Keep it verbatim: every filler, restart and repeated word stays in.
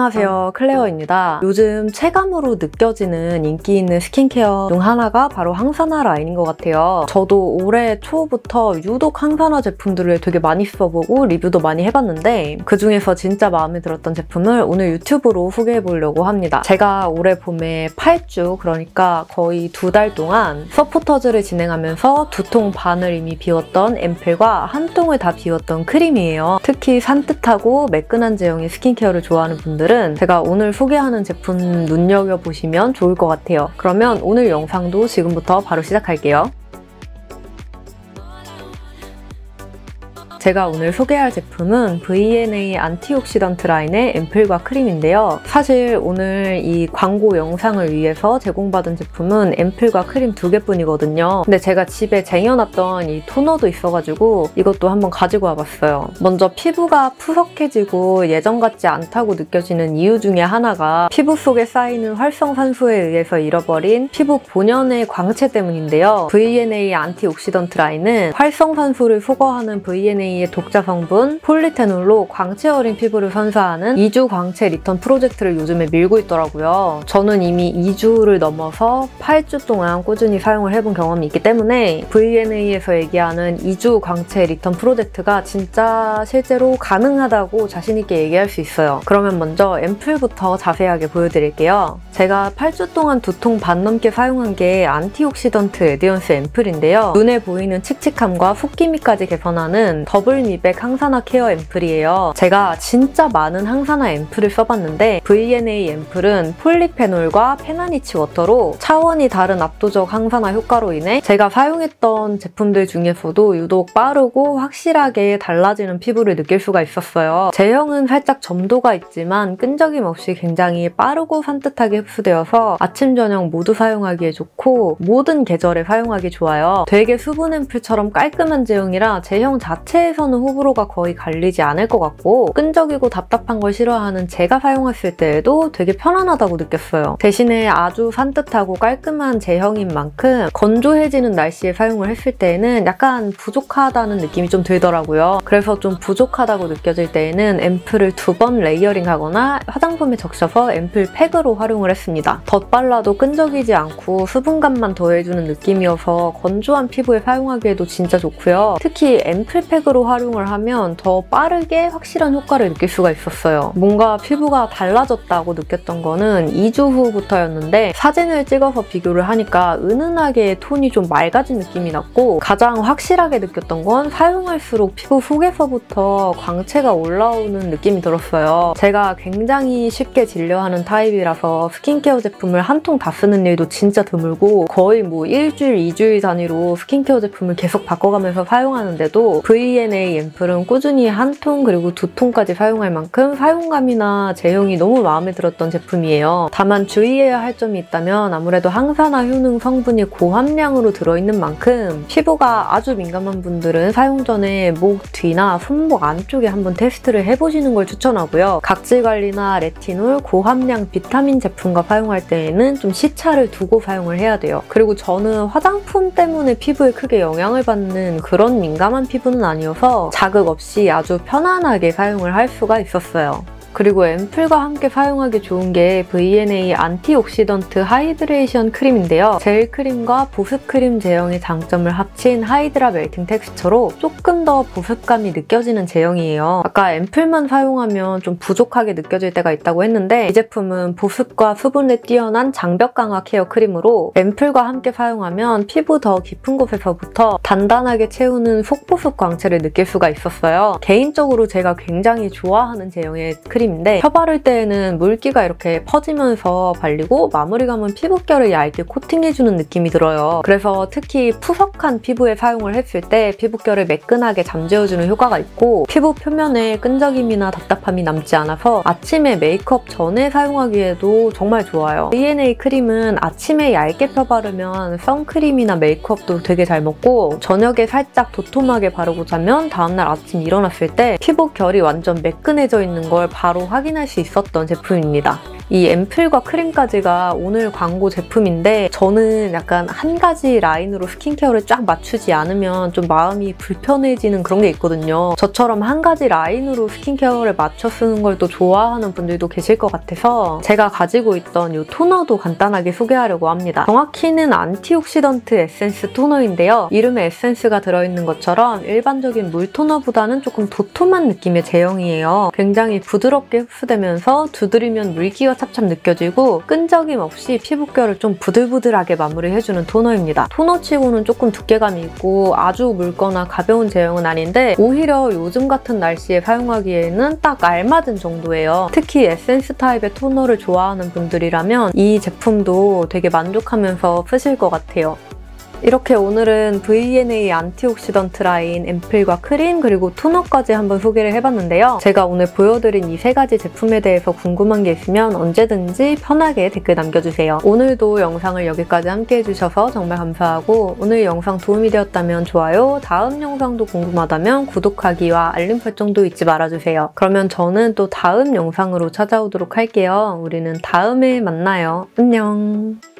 안녕하세요, 클레어입니다. 요즘 체감으로 느껴지는 인기 있는 스킨케어 중 하나가 바로 항산화 라인인 것 같아요. 저도 올해 초부터 유독 항산화 제품들을 되게 많이 써보고 리뷰도 많이 해봤는데 그중에서 진짜 마음에 들었던 제품을 오늘 유튜브로 소개해보려고 합니다. 제가 올해 봄에 팔 주, 그러니까 거의 두 달 동안 서포터즈를 진행하면서 두 통 반을 이미 비웠던 앰플과 한 통을 다 비웠던 크림이에요. 특히 산뜻하고 매끈한 제형의 스킨케어를 좋아하는 분들은 제가 오늘 소개하는 제품 눈여겨보시면 좋을 것 같아요. 그러면 오늘 영상도 지금부터 바로 시작할게요. 제가 오늘 소개할 제품은 브이엔에이 안티옥시던트 라인의 앰플과 크림인데요. 사실 오늘 이 광고 영상을 위해서 제공받은 제품은 앰플과 크림 두 개뿐이거든요. 근데 제가 집에 쟁여놨던 이 토너도 있어가지고 이것도 한번 가지고 와봤어요. 먼저 피부가 푸석해지고 예전 같지 않다고 느껴지는 이유 중에 하나가 피부 속에 쌓이는 활성산소에 의해서 잃어버린 피부 본연의 광채 때문인데요. 브이엔에이 안티옥시던트 라인은 활성산소를 소거하는 브이엔에이 의 독자 성분 폴리테놀로 광채 어린 피부를 선사하는 이 주 광채 리턴 프로젝트를 요즘에 밀고 있더라고요. 저는 이미 이 주를 넘어서 팔 주 동안 꾸준히 사용을 해본 경험이 있기 때문에 브이엔에이에서 얘기하는 이 주 광채 리턴 프로젝트가 진짜 실제로 가능하다고 자신있게 얘기할 수 있어요. 그러면 먼저 앰플부터 자세하게 보여드릴게요. 제가 팔 주 동안 두 통 반 넘게 사용한 게 안티옥시던트 레디언스 앰플인데요. 눈에 보이는 칙칙함과 속기미까지 개선하는 더블 미백 항산화 케어 앰플이에요. 제가 진짜 많은 항산화 앰플을 써봤는데 브이엔에이 앰플은 폴리페놀과 페나니치 워터로 차원이 다른 압도적 항산화 효과로 인해 제가 사용했던 제품들 중에서도 유독 빠르고 확실하게 달라지는 피부를 느낄 수가 있었어요. 제형은 살짝 점도가 있지만 끈적임 없이 굉장히 빠르고 산뜻하게 흡수되어서 아침, 저녁 모두 사용하기에 좋고 모든 계절에 사용하기 좋아요. 되게 수분 앰플처럼 깔끔한 제형이라 제형 자체에서는 호불호가 거의 갈리지 않을 것 같고 끈적이고 답답한 걸 싫어하는 제가 사용했을 때에도 되게 편안하다고 느꼈어요. 대신에 아주 산뜻하고 깔끔한 제형인 만큼 건조해지는 날씨에 사용을 했을 때에는 약간 부족하다는 느낌이 좀 들더라고요. 그래서 좀 부족하다고 느껴질 때에는 앰플을 두 번 레이어링하거나 화장품에 적셔서 앰플 팩으로 활용을 했습니다. 덧발라도 끈적이지 않고 수분감만 더해주는 느낌이어서 건조한 피부에 사용하기에도 진짜 좋고요. 특히 앰플팩으로 활용을 하면 더 빠르게 확실한 효과를 느낄 수가 있었어요. 뭔가 피부가 달라졌다고 느꼈던 거는 이 주 후부터였는데 사진을 찍어서 비교를 하니까 은은하게 톤이 좀 맑아진 느낌이 났고 가장 확실하게 느꼈던 건 사용할수록 피부 속에서부터 광채가 올라오는 느낌이 들었어요. 제가 굉장히 쉽게 질려하는 타입이라서 스킨케어 제품을 한 통 다 쓰는 일도 진짜 드물고 거의 뭐 일주일, 이주일 단위로 스킨케어 제품을 계속 바꿔가면서 사용하는데도 브이엔에이 앰플은 꾸준히 한 통 그리고 두 통까지 사용할 만큼 사용감이나 제형이 너무 마음에 들었던 제품이에요. 다만 주의해야 할 점이 있다면 아무래도 항산화 효능 성분이 고함량으로 들어있는 만큼 피부가 아주 민감한 분들은 사용 전에 목 뒤나 손목 안쪽에 한번 테스트를 해보시는 걸 추천하고요. 각질 관리나 레티놀, 고함량 비타민 제품과 사용할 때에는 좀 시차를 두고 사용을 해야 돼요. 그리고 저는 화장품 때문에 피부에 크게 영향을 받는 그런 민감한 피부는 아니어서 자극 없이 아주 편안하게 사용을 할 수가 있었어요. 그리고 앰플과 함께 사용하기 좋은 게 브이엔에이 안티옥시던트 하이드레이션 크림인데요. 젤 크림과 보습 크림 제형의 장점을 합친 하이드라 멜팅 텍스처로 조금 더 보습감이 느껴지는 제형이에요. 아까 앰플만 사용하면 좀 부족하게 느껴질 때가 있다고 했는데 이 제품은 보습과 수분에 뛰어난 장벽 강화 케어 크림으로 앰플과 함께 사용하면 피부 더 깊은 곳에서부터 단단하게 채우는 속보습 광채를 느낄 수가 있었어요. 개인적으로 제가 굉장히 좋아하는 제형의 크림 인데 펴 바를 때에는 물기가 이렇게 퍼지면서 발리고 마무리감은 피부결을 얇게 코팅해주는 느낌이 들어요. 그래서 특히 푸석한 피부에 사용을 했을 때 피부결을 매끈하게 잠재워주는 효과가 있고 피부 표면에 끈적임이나 답답함이 남지 않아서 아침에 메이크업 전에 사용하기에도 정말 좋아요. 브이엔에이 크림은 아침에 얇게 펴 바르면 선크림이나 메이크업도 되게 잘 먹고 저녁에 살짝 도톰하게 바르고 자면 다음날 아침 일어났을 때 피부 결이 완전 매끈해져 있는 걸 바로 바로 확인할 수 있었던 제품입니다. 이 앰플과 크림까지가 오늘 광고 제품인데 저는 약간 한 가지 라인으로 스킨케어를 쫙 맞추지 않으면 좀 마음이 불편해지는 그런 게 있거든요. 저처럼 한 가지 라인으로 스킨케어를 맞춰 쓰는 걸 또 좋아하는 분들도 계실 것 같아서 제가 가지고 있던 이 토너도 간단하게 소개하려고 합니다. 정확히는 안티옥시던트 에센스 토너인데요. 이름에 에센스가 들어있는 것처럼 일반적인 물 토너보다는 조금 도톰한 느낌의 제형이에요. 굉장히 부드럽게 흡수되면서 두드리면 물기가 찹찹 느껴지고 끈적임 없이 피부결을 좀 부들부들하게 마무리해주는 토너입니다. 토너치고는 조금 두께감이 있고 아주 묽거나 가벼운 제형은 아닌데 오히려 요즘 같은 날씨에 사용하기에는 딱 알맞은 정도예요. 특히 에센스 타입의 토너를 좋아하는 분들이라면 이 제품도 되게 만족하면서 쓰실 것 같아요. 이렇게 오늘은 브이엔에이 안티옥시던트 라인 앰플과 크림 그리고 토너까지 한번 소개를 해봤는데요. 제가 오늘 보여드린 이 세 가지 제품에 대해서 궁금한 게 있으면 언제든지 편하게 댓글 남겨주세요. 오늘도 영상을 여기까지 함께 해주셔서 정말 감사하고 오늘 영상 도움이 되었다면 좋아요, 다음 영상도 궁금하다면 구독하기와 알림 설정도 잊지 말아주세요. 그러면 저는 또 다음 영상으로 찾아오도록 할게요. 우리는 다음에 만나요. 안녕!